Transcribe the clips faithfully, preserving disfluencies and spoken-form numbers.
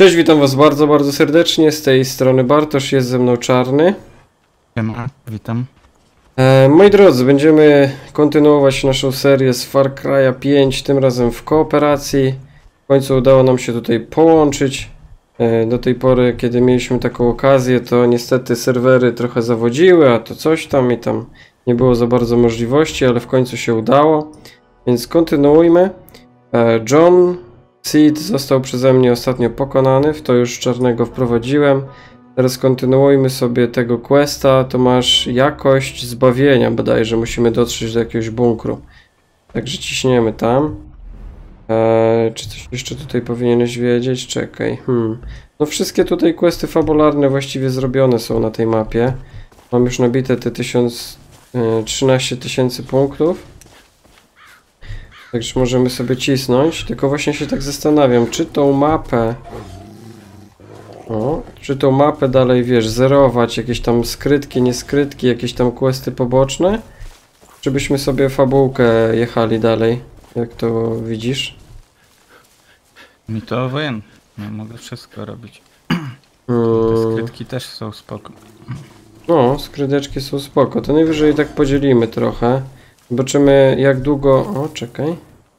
Cześć, witam was bardzo, bardzo serdecznie. Z tej strony Bartosz, jest ze mną Czarny. Siema, witam. E, moi drodzy, będziemy kontynuować naszą serię z Far Cry'a pięć, tym razem w kooperacji. W końcu udało nam się tutaj połączyć. E, do tej pory, kiedy mieliśmy taką okazję, to niestety serwery trochę zawodziły, a to coś tam i tam nie było za bardzo możliwości, ale w końcu się udało. Więc kontynuujmy. E, John Seed został przeze mnie ostatnio pokonany, w to już Czarnego wprowadziłem. Teraz kontynuujmy sobie tego questa, to masz jakość zbawienia bodajże, musimy dotrzeć do jakiegoś bunkru. Także ciśniemy tam. Eee, czy coś jeszcze tutaj powinieneś wiedzieć? Czekaj. Hmm. No wszystkie tutaj questy fabularne właściwie zrobione są na tej mapie. Mam już nabite te tysiąc, e, trzynaście tysięcy punktów. Także możemy sobie cisnąć, tylko właśnie się tak zastanawiam, czy tą mapę... O, czy tą mapę dalej, wiesz, zerować, jakieś tam skrytki, nieskrytki, jakieś tam questy poboczne? Czy byśmy sobie fabułkę jechali dalej, jak to widzisz? Mi to obojętne, ja mogę wszystko robić. Hmm. Te skrytki też są spoko. No, skryteczki są spoko, to najwyżej tak podzielimy trochę. Zobaczymy jak długo... O, czekaj.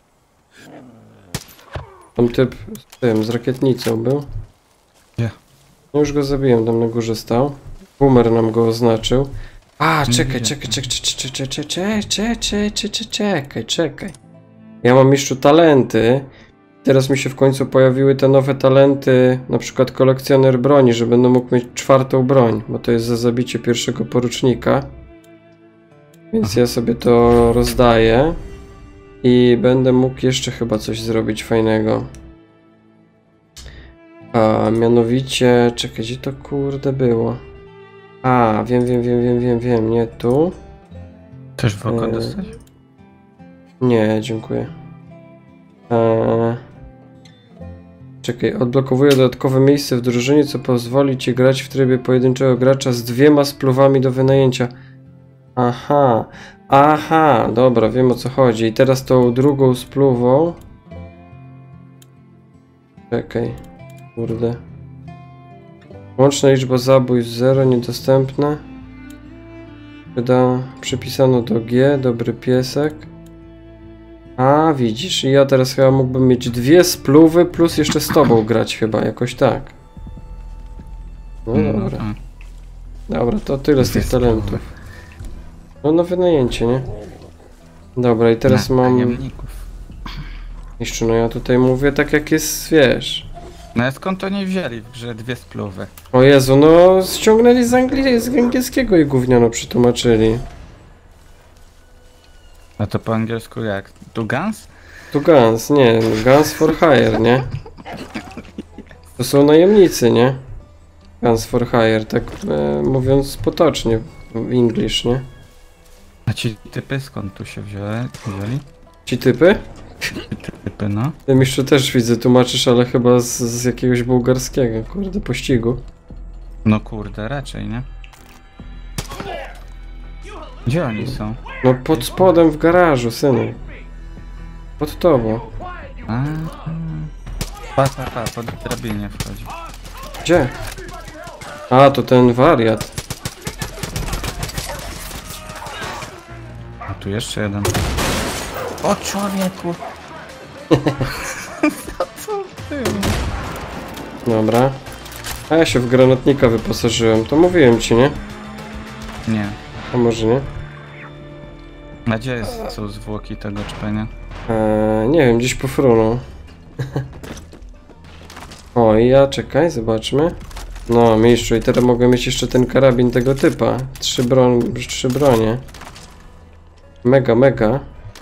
Tam typ z tym, z rakietnicą był. Nie. No już go zabiłem, tam na górze stał. Boomer nam go oznaczył. A, Nie czekaj, widzę. czekaj, czekaj, czekaj, czekaj, czekaj, czekaj, czekaj, czekaj, czekaj, czekaj. Ja mam jeszcze talenty. Teraz mi się w końcu pojawiły te nowe talenty, na przykład kolekcjoner broni, że będę mógł mieć czwartą broń, bo to jest za zabicie pierwszego porucznika. Więc Aha. ja sobie to rozdaję. I będę mógł jeszcze chyba coś zrobić fajnego. A mianowicie... Czekaj, gdzie to kurde było? A, wiem, wiem, wiem, wiem, wiem, wiem, nie tu. Też w oko Eee. dostać? Nie, dziękuję. Eee... Czekaj, odblokowuję dodatkowe miejsce w drużynie, co pozwoli ci grać w trybie pojedynczego gracza z dwiema spluwami do wynajęcia. Aha, aha, dobra, wiem o co chodzi. I teraz tą drugą spluwą... Czekaj, kurde. Łączna liczba zabójstw zero, niedostępna. Wyda, przypisano do G, dobry piesek. A, widzisz, i ja teraz chyba mógłbym mieć dwie spluwy plus jeszcze z tobą grać chyba, jakoś tak. No dobra. No, Dobra, to tyle z tych talentów. No na wynajęcie, nie? Dobra, i teraz na mam... najemników. Jeszcze no ja tutaj mówię tak jak jest, wiesz... No a skąd to nie wzięli w grze dwie spluwy? O Jezu, no ściągnęli z, angli... z angielskiego i gówniano przetłumaczyli. A to po angielsku jak? Tu Guns? Tu Guns, nie, Guns for Hire, nie? To są najemnicy, nie? Guns for Hire, tak e, mówiąc potocznie w English, nie? A ci typy skąd tu się wzięli? wzięli? Ci typy? Ci typy, no. Ty jeszcze też widzę, tłumaczysz, ale chyba z, z jakiegoś bułgarskiego, kurde, pościgu. No kurde, raczej, nie? Gdzie oni są? No pod spodem w garażu, synu. Pod tobą. A, pa, pa, pa, po drabinie wchodzi. Gdzie? A, to ten wariat. A tu jeszcze jeden. O człowieku! Co ty? Dobra. A ja się w granatnika wyposażyłem, to mówiłem ci, nie? Nie. A może nie? A gdzie jest, są zwłoki tego czpenia? Eee, nie wiem, gdzieś pofrunął. O, i ja, czekaj, zobaczmy. No, mistrzu, i teraz mogę mieć jeszcze ten karabin tego typa. Trzy, broń, trzy bronie. Mega, mega.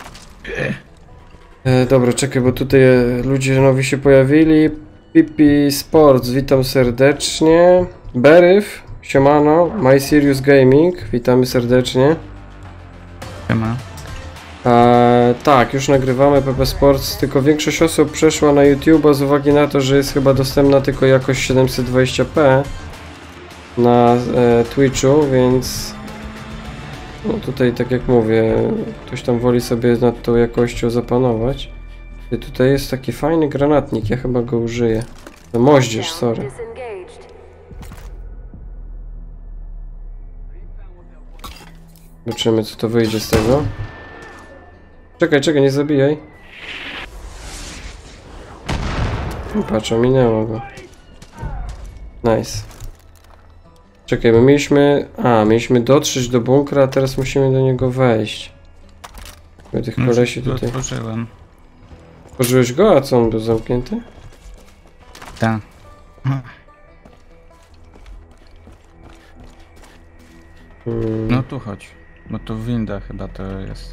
E, dobra, czekaj, bo tutaj e, ludzie nowi się pojawili. Pipi Sports, witam serdecznie. Beryf, siemano. My Serious Gaming, witamy serdecznie. Siema. E, tak, już nagrywamy P P Sports, tylko większość osób przeszła na YouTube'a z uwagi na to, że jest chyba dostępna tylko jakość siedemset dwadzieścia p na e, Twitchu, więc no tutaj tak jak mówię, ktoś tam woli sobie nad tą jakością zapanować. I tutaj jest taki fajny granatnik, ja chyba go użyję. No moździerz, sorry. Zobaczymy, co to wyjdzie z tego. Czekaj, czekaj, nie zabijaj. Patrz, minęło go. Nice. Czekaj, my mieliśmy... A, mieliśmy dotrzeć do bunkra, a teraz musimy do niego wejść. Bo tych kolesi tutaj... Otworzyłem. Otworzyłeś go? A co, on był zamknięty? Tak. Hmm. No tu chodź. Bo tu winda chyba to jest.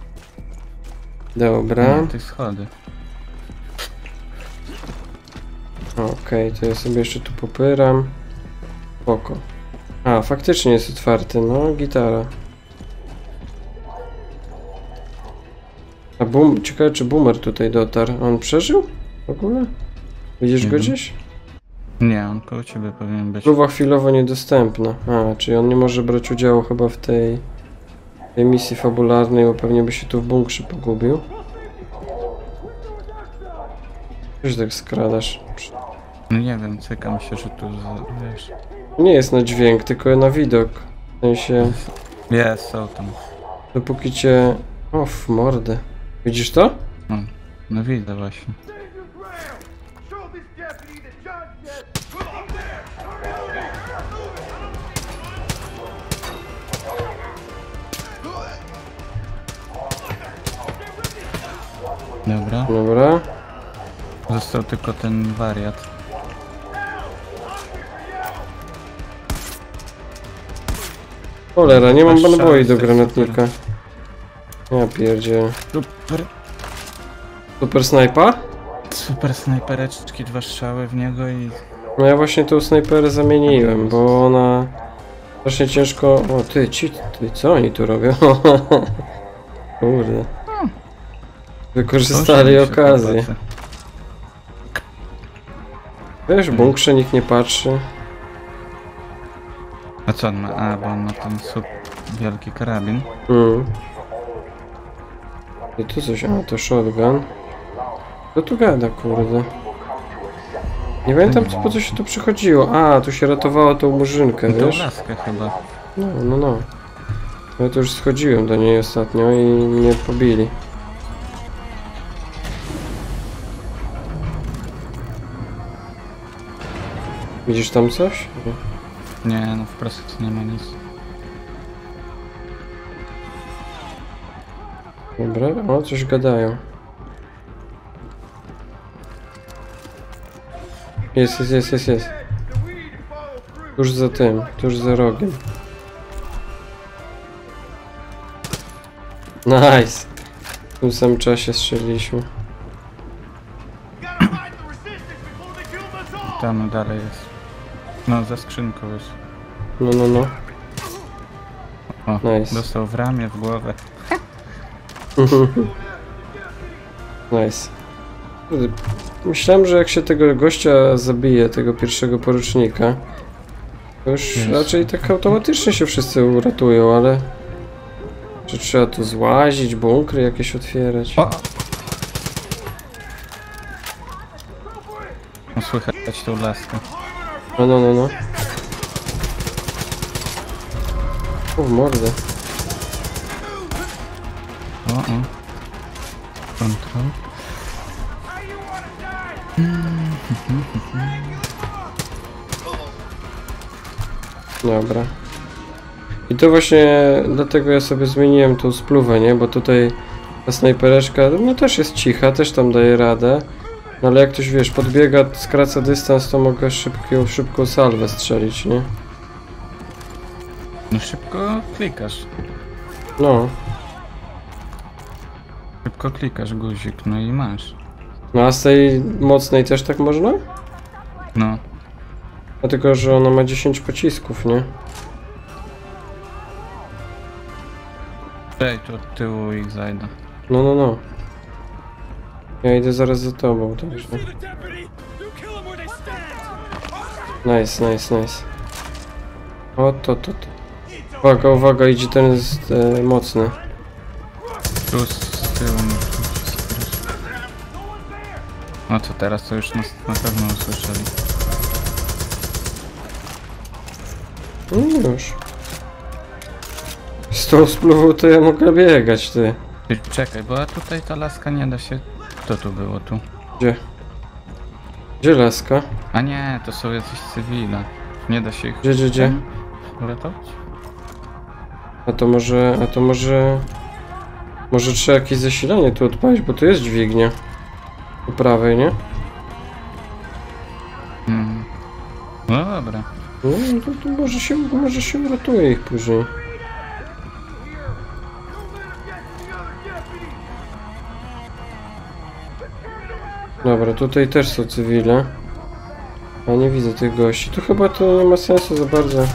Dobra. Nie, te schody. Okej, okay, to ja sobie jeszcze tu popyram. Spoko. A, faktycznie jest otwarty, no, gitara. A boom, ciekawe czy boomer tutaj dotarł. On przeżył? W ogóle? Widzisz Nie go wiem. gdzieś? Nie, on koło ciebie powinien być. Próba chwilowo niedostępna. A, czyli on nie może brać udziału chyba w tej, tej misji fabularnej, bo pewnie by się tu w bunkrze pogubił. Wiesz, tak skradasz. No nie wiem, cykam się, że tu z- wiesz. Nie jest na dźwięk, tylko na widok. W sensie, Jest, są tam. dopóki cię... O, w mordę. Widzisz to? No, no widzę właśnie. Dobra, Dobra. został tylko ten wariat. Cholera, nie mam Masz naboi do szans, granatnika. Ja pierdzielę. Super, Super snajpa? super snajpereczki, dwa strzały w niego i... No ja właśnie tą snajperę zamieniłem, bo ona... Strasznie ciężko... O ty, ci, ty, co oni tu robią? Kurde. Wykorzystali Proszę mi się okazję. chłopacy. Wiesz, w bunkrze nikt nie patrzy. A co on ma? A, bo on ma ten super wielki karabin. Mm. I tu coś... A, to shotgun. Kto tu gada, kurde? Nie pamiętam, co, po co się tu przychodziło. A, tu się ratowało tą murzynkę, No to wiesz? laskę chyba. No, no, no. Ja tu już schodziłem do niej ostatnio i mnie pobili. Widzisz tam coś? Nie. Nie, no wprost nie ma nic. Dobra, o, coś gadają. Jest, jest, jest, jest, jest. Tuż za tym, tuż za rogiem. Nice! W tym samym czasie strzeliliśmy. Tam dalej jest. No, za skrzynką jest. No, no, no. O, Nice. dostał w ramię, w głowę. Nice. Kurde, myślałem, że jak się tego gościa zabije, tego pierwszego porucznika, to już Jest. raczej tak automatycznie się wszyscy uratują, ale... Czy trzeba tu złazić, bunkry jakieś otwierać? O! No, słychać tą laskę. No, no, no, no. O, w mordę. O, o. Kontrol. Dobra. I to właśnie dlatego ja sobie zmieniłem tą spluwę, nie? Bo tutaj ta snajpereczka, no też jest cicha, też tam daje radę. No ale jak ktoś, wiesz, podbiega, skraca dystans, to mogę szybko, szybką salwę strzelić, nie? No szybko klikasz. No. Szybko klikasz guzik, no i masz. No a z tej mocnej też tak można? No. Dlatego, że ona ma dziesięć pocisków, nie? Ej, tu od tyłu ich zajdę. No, no, no. Ja idę zaraz za tobą, także. Nice, nice, nice. O, to, to, to. Uwaga, uwaga, idzie ten jest e, mocny. Tu z tyłu. No co teraz, to już nas na pewno usłyszeli. No już. Z tą spluwą to ja mogę biegać, ty. Ty, czekaj, bo a tutaj ta laska nie da się... Kto tu było tu? Gdzie? Gdzie laska? A nie, to są jacyś cywile. Nie da się ich... Gdzie, gdzie, gdzie? uratować? A to może, a to może... Może trzeba jakieś zasilanie tu odpalić, bo tu jest dźwignia. Po prawej, nie? Mm. No dobra. No, to, to może się, może się uratuje ich później. Dobra, tutaj też są cywile. A nie widzę tych gości. Tu chyba to nie ma sensu za bardzo.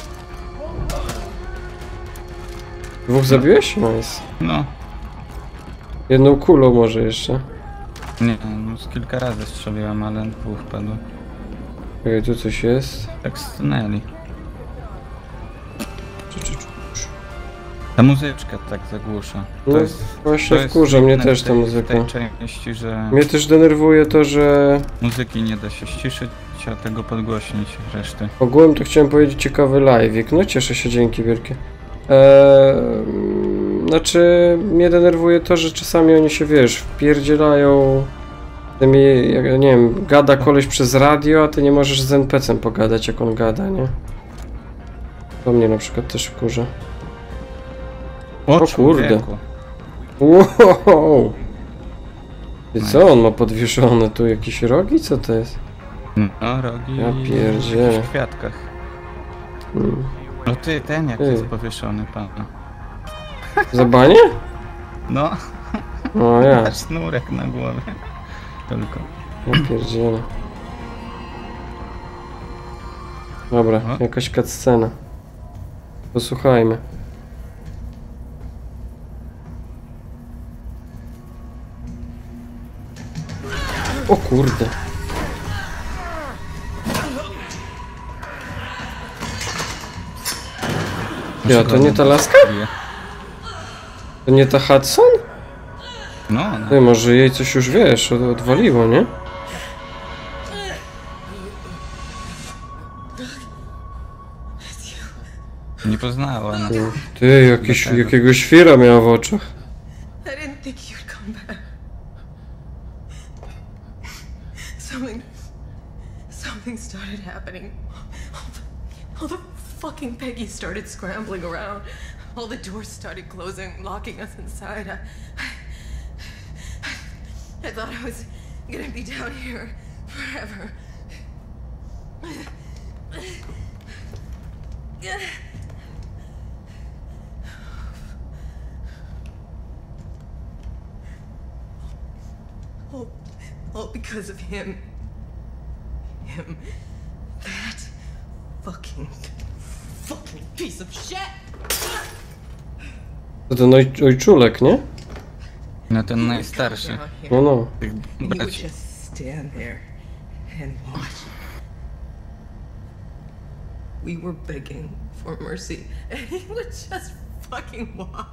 Dwóch zabiłeś? Nice. No. Jedną kulą może jeszcze. Nie, no z kilka razy strzeliłem, ale dwóch padło. Okej, tu coś jest. Tak stanęli. Czu, czu, czu. Ta muzyczka tak zagłusza. To No, jest, właśnie to jest wkurza mnie dziwne też w ta tej- muzyka. W tej części, że Mnie też denerwuje to, że muzyki nie da się ściszyć, a tego podgłośnić reszty. ogółem to chciałem powiedzieć ciekawy live'ik. No cieszę się, dzięki wielkie. Eee, znaczy, mnie denerwuje to, że czasami oni się, wiesz, wpierdzielają tymi, jak, nie wiem, gada koleś przez radio, a ty nie możesz z en pe ce em pogadać, jak on gada, nie? To mnie na przykład też wkurza. O, O kurde. człowieku. Wow! I co on ma podwieszone? Tu jakieś rogi? Co to jest? No, rogi Ja pierdzielę. w kwiatkach. Hmm. No ty, ten jak Ty. jest powieszony, pan. Za banie? No, O ja, masz sznurek na głowie. Tylko. ja pierdzielę. Dobra, O. jakaś cutscena. Posłuchajmy. O kurde. Ja, to nie ta laska? To nie ta Hudson? No, no. Ty, może jej coś już, wiesz, od- odwaliło, nie? Nie poznała nas. Ty, jakiś, Dlatego. jakiegoś świra miała w oczach. I didn't think you'd come back. Something. Something started happening. All the, all the fucking Peggy started scrambling around. All the doors started closing, locking us inside. I, I, I thought I was gonna be down here forever. All, all because of him. Him. That fucking, fucking piece of shit! To ten oj, ojczulek, nie? No ten najstarszy. No, no. Tych And you would braci. just stand there and watch. We were begging for mercy, and he would just fucking watch.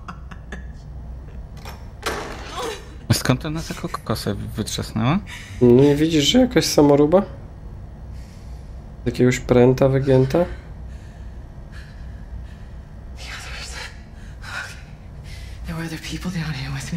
Skąd ona taką kosę wytrzasnęła? No nie widzisz, że jakaś samoróba? Z jakiegoś pręta wygięta? The others. There were other people down here with me.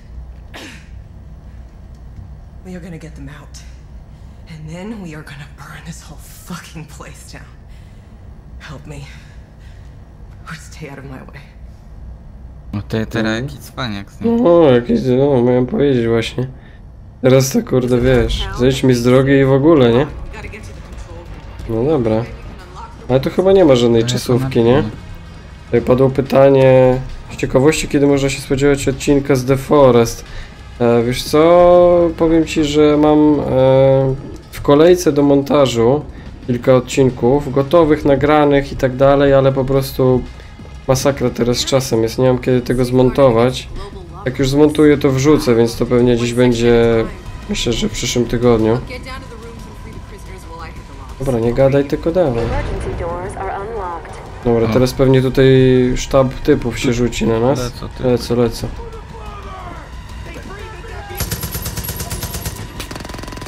We are gonna get them out. And then we are gonna burn this whole fucking place down. Help me. Or stay out of my way. No ty teraz Mhm. jaki cwaniak z nim. No, jakieś, no, miałem powiedzieć właśnie. Teraz to kurde, wiesz, zejdź mi z drogi i w ogóle, nie? Gotta get to the control room. No dobra. Ale tu chyba nie ma żadnej No, jak czasówki, ona nie? biegnie. Tutaj padło pytanie z ciekawości, kiedy można się spodziewać odcinka z The Forest. E, wiesz co, powiem ci, że mam e, w kolejce do montażu kilka odcinków, gotowych, nagranych i tak dalej, ale po prostu masakra teraz z czasem jest, nie mam kiedy tego zmontować. Jak już zmontuję, to wrzucę, więc to pewnie dziś będzie, myślę, że w przyszłym tygodniu. Get down to the rooms and free the prisoners while I hit the locks. Dobra, nie gadaj, tylko dawaj. Emergency doors are unlocked. Dobra, O. teraz pewnie tutaj sztab typów się rzuci na nas. Lecą typy. Lecę, lecę.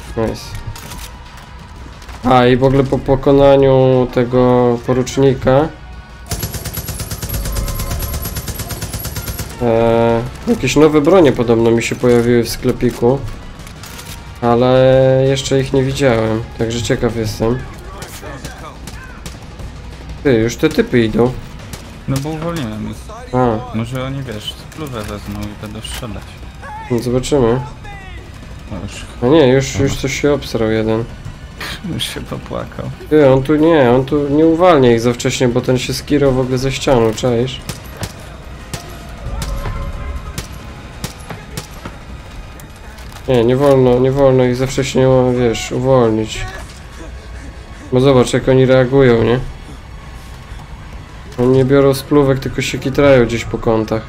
Nice. A i w ogóle po pokonaniu tego porucznika e, jakieś nowe bronie podobno mi się pojawiły w sklepiku, ale jeszcze ich nie widziałem, także ciekaw jestem. Ty, już te typy idą. No bo uwolniłem ich. A, Może oni, wiesz, spluwę wezmą i będą strzelać. no zobaczymy. No już, A nie, już, już coś się obsrał jeden. już się popłakał. Ty, on tu nie, on tu nie uwalnia ich za wcześnie, bo ten się skierał w ogóle ze ścianą, czaisz? Nie, nie wolno, nie wolno ich za wcześnie, wiesz, uwolnić. Bo zobacz, jak oni reagują, nie? Oni nie biorą spluwek, tylko się kitrają gdzieś po kątach.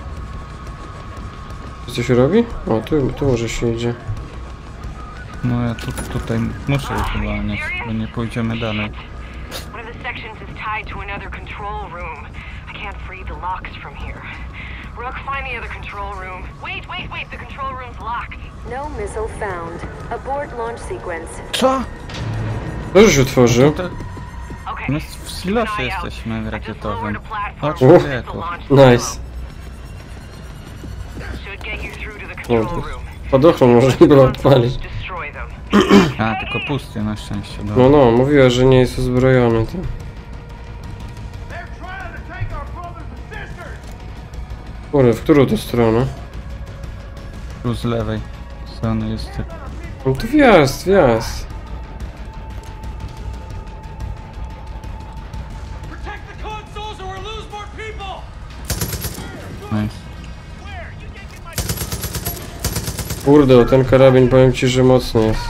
Coś robi? O, tu, tu może się idzie. No ja tu, tutaj muszę ich uwalniać, bo nie pójdziemy dalej. One of the sections is tied to another control room. I can't free the locks from here. Rook, find the other control room. Wait, wait, wait, the control room's locked. No missile found. Abort launch sequence. Co? Kto już otworzył? To, Okay. my w silosie jesteśmy I just lowered rakietowym. a platform Chodź, O. to człowieku. launch Nice. should get you through to the No, control to room. spadochron można było odpalić. Destroy them. A, tylko pusty na szczęście. No, Dobra. no, mówiła, że nie jest uzbrojony. To. Kurde, w którą to stronę? Tu z lewej strony jest typ. No to wjazd, wjazd. Nice. Kurde, ten karabin powiem ci, że mocny jest.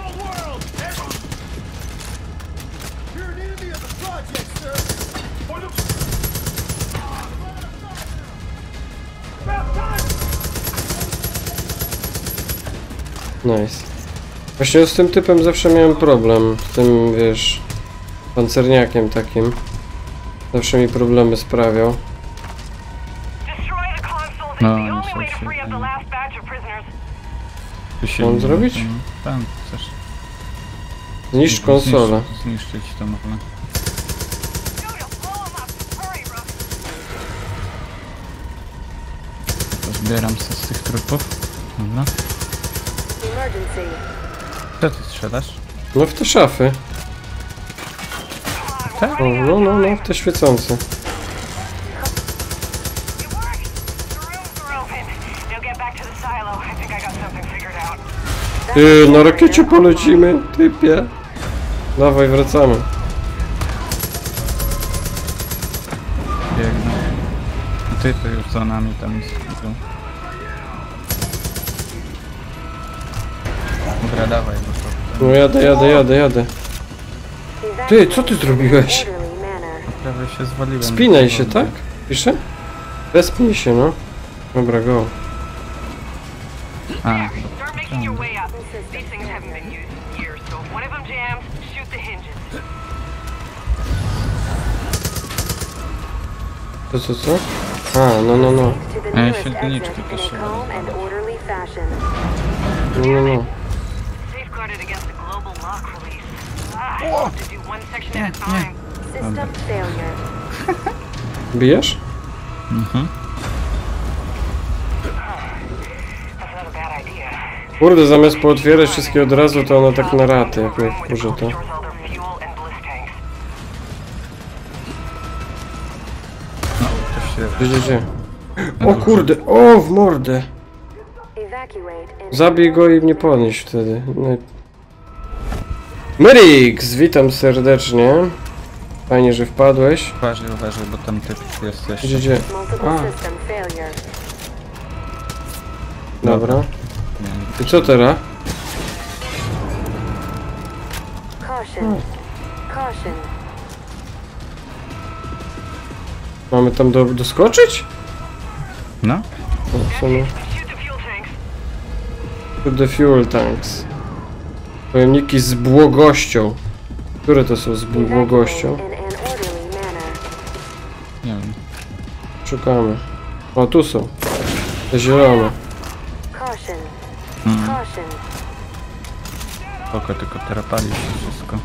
Nice. Właśnie z tym typem zawsze miałem problem. Z tym, wiesz, pancerniakiem takim. Zawsze mi problemy sprawiał. Destroy the console. No, the oni only są way to free up the świetni. last batch of prisoners. Tu się Mam nie- zrobić? Tam chcesz. Zniszcz konsolę. Zniszczyć, zniszczyć to można. Dude, blow 'em up. Hurry, Rook. Zbieram się z tych trupów. Dobra. Emergency. Co ty strzelasz? No w te szafy. Tak? O, no, no, no, w te świecące. It worked. The rooms are open. Now get back to the silo. I think I got something figured out. Ty, na rakiecie polecimy, typie. Dawaj, wracamy. Biegnę. Typy już za nami tam idą. Dobra, dawaj, bo to No jadę, jadę, jadę, jadę. Ty, co ty zrobiłeś? Orderly manner. prawie się zwaliłem. Spinaj się, tak? Pisze? Wespnij się, no. Dobra, go. A, Start making your way up. These things haven't been used in years, so if one of them jams, shoot the hinges. To co, co? A, no, no, no. To the A ja nearest się exit doniczki in a potrzebuję. calm and orderly fashion. No, no, no. Safeguarded against the global lock release. Ah, I have to do one section at a time. System failure. Bijesz? mhm. That's not a bad idea. Kurde, zamiast pootwierać wszystkie od razu, to ona tak na raty, jak mnie wkurzy to. Stores all their fuel and bliss tanks. No, to się... Gdzie, gdzie, gdzie? O kurde, o w mordę! Evacuate and Zabij go i mnie podnieś wtedy. No. Merix, witam serdecznie. Fajnie, że wpadłeś. Uważaj, uważaj, bo tam typ jest jeszcze. Gdzie, gdzie? multiple A, system failure. dobra. Nie, I co teraz? Caution. Caution. Mamy tam do, doskoczyć? No? O, co no? Shoot the fuel tanks. To the fuel tanks. Pojemniki z błogością. Które to są z błogością? Evacuate in an orderly manner. Nie wiem. Szukamy. O, tu są. Te zielone. Caution. Mm. Caution. Spoko, tylko terapali się wszystko.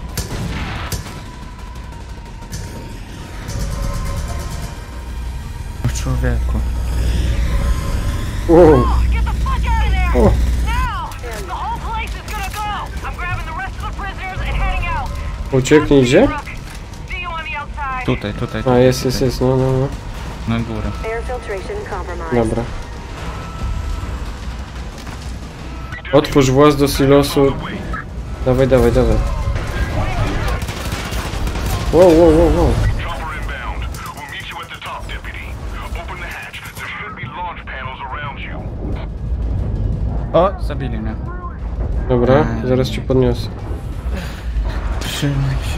O człowieku. Wow. Get the fuck out of there! O, Now! The whole place is gonna go! I'm grabbing the rest of the prisoners and heading out. ucieknij gdzie? Rook, see you on the outside. Tutaj, tutaj, A, tutaj. jest, jest, tutaj. jest, no, no, no. Na górę. Air filtration compromised. Dobra. Otwórz właz do silosu. Dawaj, dawaj, dawaj. Wow, wow, wow, wow. Chopper inbound. We'll meet you at the top, deputy. Open the hatch. There should be launch panels around you. O, zabili mnie. Dobra, zaraz ci podniosę. Trzymaj się.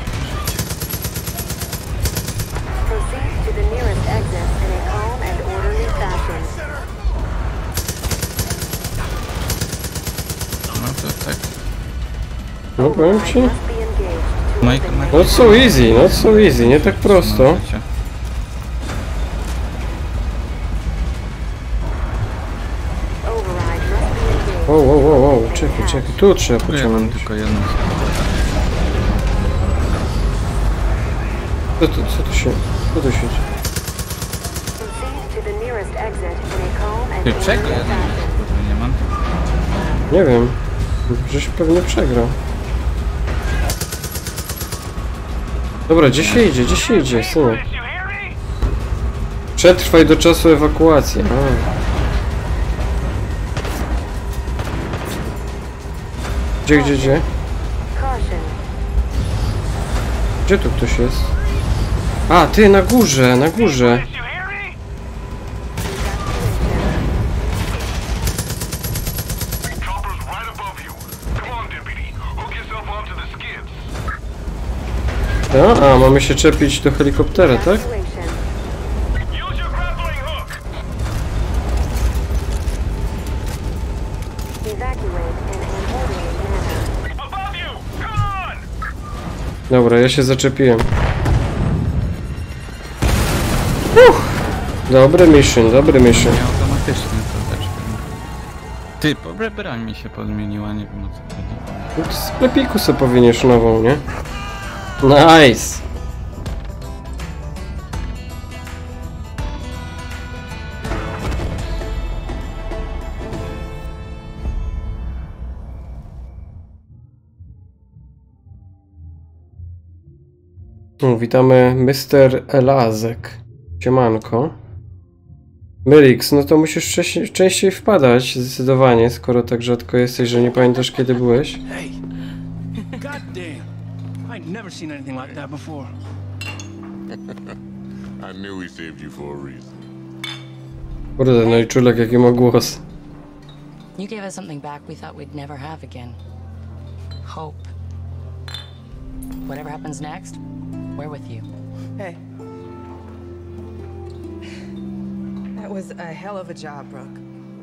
Proceed to the nearest exit in a calm and orderly fashion. No to tak. No powiem ci. Must be engaged to Mike, Mike. Not so easy, not so easy, nie tak prosto. Możecie. override must be engaged. Wow, wow, wow, wow, czekaj, czekaj, tu trzeba Ja mam pociągnąć. tylko jedną sprawę. Co tu, co tu się, co tu się dzieje? Proceed to the nearest exit in a calm and Ty, czego orderly jedną fashion. sprawę nie mam? Nie wiem, żeś pewnie przegrał. Dobra, gdzie się idzie, gdzie się idzie, synek? You hear me? Przetrwaj do czasu ewakuacji. A. Gdzie, gdzie, gdzie? Caution. Gdzie tu ktoś jest? A, ty, na górze, na górze. You hear me? Chopper's right above you. Come on, deputy. Hook yourself onto the skids. A, a, mamy się czepić do helikoptera, tak? Evacuation. Use your grappling hook. Evacuate in an orderly manner. Above you. Come on. Dobra, ja się zaczepiłem. Uff, dobry mission, dobry mission. Nie automatycznie to też. Ty, pobre broń mi się podmieniła, nie wiem o co chodzi. No to z sklepiku sobie powiniesz nową, nie? Nice! O, witamy mister Elazek. Siemanko. Myrix, no to musisz częściej, częściej wpadać, zdecydowanie, skoro tak rzadko jesteś, że nie pamiętasz kiedy byłeś. Hey, goddamn! I never seen anything like that before. I knew we saved you for a reason. Kurde, no i czulek jaki ma głos. You gave us something back we thought we'd never have again. Hope. Whatever happens next, we're with you. Hey. That was a hell of a job, Brooke.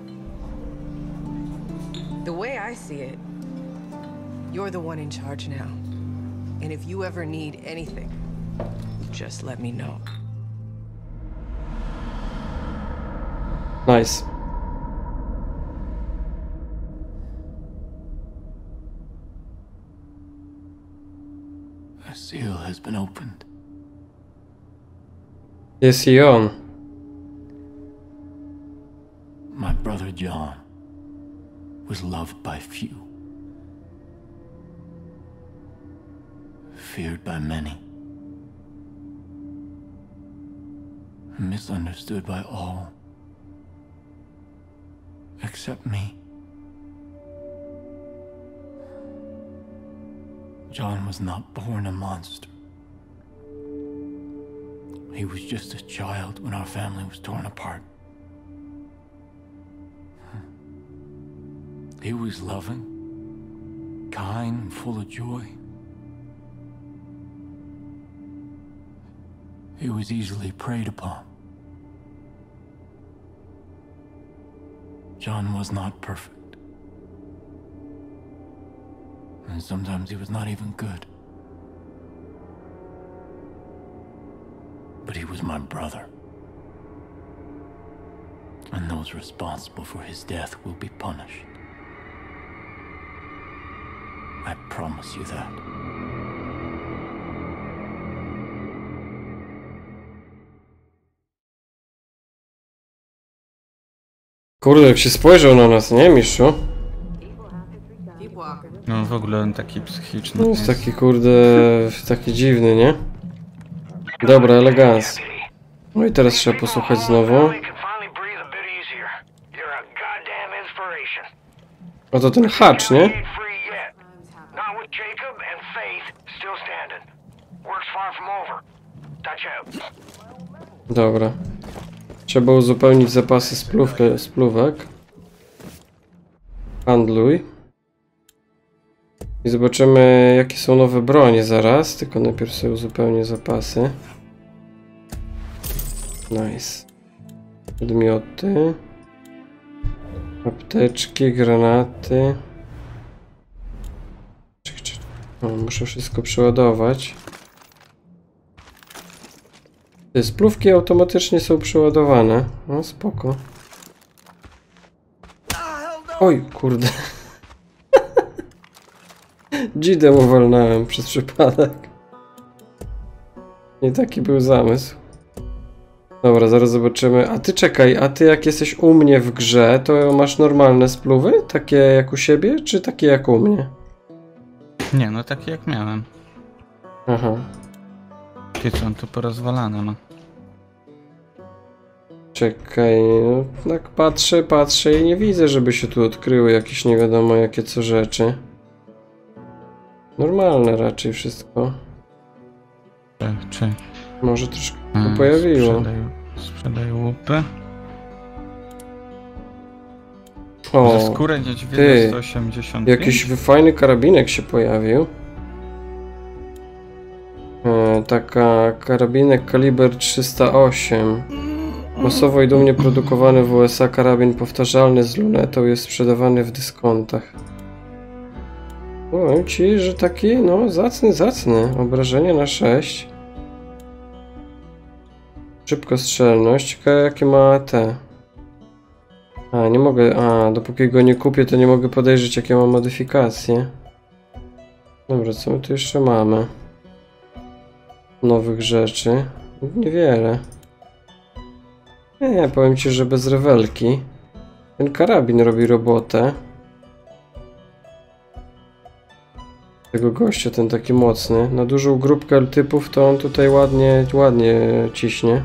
The way I see it, you're the one in charge now. And if you ever need anything, just let me know. Nice. The seal has been opened. Jest i on. My brother John was loved by few, feared by many, misunderstood by all, except me. John was not born a monster. He was just a child when our family was torn apart. He was loving, kind, and full of joy. He was easily preyed upon. John was not perfect. And sometimes he was not even good. But he was my brother. And those responsible for his death will be punished. I promise you that. Kurde, jak się spojrzał na nas, nie, mistrzu? Keep walking. No w ogóle on taki psychiczny No jest taki, kurde, taki dziwny, nie? Dobra, elegans. No i teraz trzeba posłuchać znowu. O, to ten hacz, nie? Dobra. Trzeba uzupełnić zapasy splówkę, splówek. Handluj. I zobaczymy, jakie są nowe bronie zaraz. Tylko najpierw sobie uzupełnię zapasy. Nice. Podmioty. Apteczki, granaty. Czek, czek. O, muszę wszystko przeładować. Te splówki automatycznie są przeładowane. No spoko. Oj, kurde. Dzidę uwolnałem przez przypadek. Nie taki był zamysł. Dobra, zaraz zobaczymy. A ty czekaj, a ty jak jesteś u mnie w grze, to masz normalne spluwy? Takie jak u siebie, czy takie jak u mnie? Nie, no taki jak miałem. Aha. Kiedy są tu porozwalane, no. Czekaj, no tak patrzę, patrzę i nie widzę, żeby się tu odkryły jakieś nie wiadomo jakie co rzeczy. Normalne raczej wszystko. Czy, czy... Może troszkę A, się pojawiło. Sprzedaj, sprzedaj łupy. O, Za skórę niedźwiedzia ty, sto osiemdziesiąt pięć. jakiś fajny karabinek się pojawił. E, taka karabinek kaliber trzysta osiem. Masowo i dumnie produkowany w U S A karabin powtarzalny z lunetą jest sprzedawany w dyskontach. Powiem ci, że taki, no, zacny, zacny. Obrażenie na sześć. Szybkostrzelność. Ciekawe jakie ma te. A, nie mogę, a, dopóki go nie kupię, to nie mogę podejrzeć jakie ma modyfikacje. Dobra, co my tu jeszcze mamy? Nowych rzeczy. Niewiele. Nie, powiem ci, że bez rewelki. Ten karabin robi robotę. Tego gościa, ten taki mocny. Na dużą grupkę typów to on tutaj ładnie, ładnie ciśnie.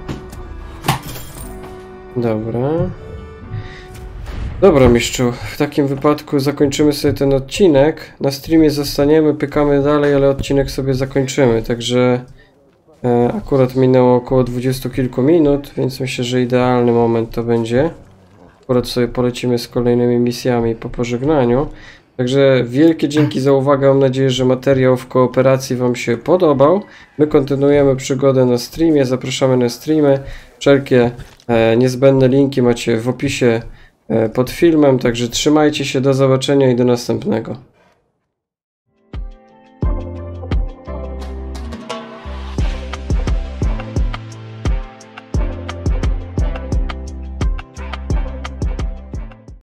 Dobra. Dobra, mistrzu. W takim wypadku zakończymy sobie ten odcinek. Na streamie zostaniemy, pykamy dalej, ale odcinek sobie zakończymy. Także e, akurat minęło około dwudziestu kilku minut, więc myślę, że idealny moment to będzie. Akurat sobie polecimy z kolejnymi misjami po pożegnaniu. Także wielkie dzięki za uwagę. Mam nadzieję, że materiał w kooperacji wam się podobał. My kontynuujemy przygodę na streamie. Zapraszamy na streamy. Wszelkie e, niezbędne linki macie w opisie e, pod filmem. Także trzymajcie się. Do zobaczenia i do następnego.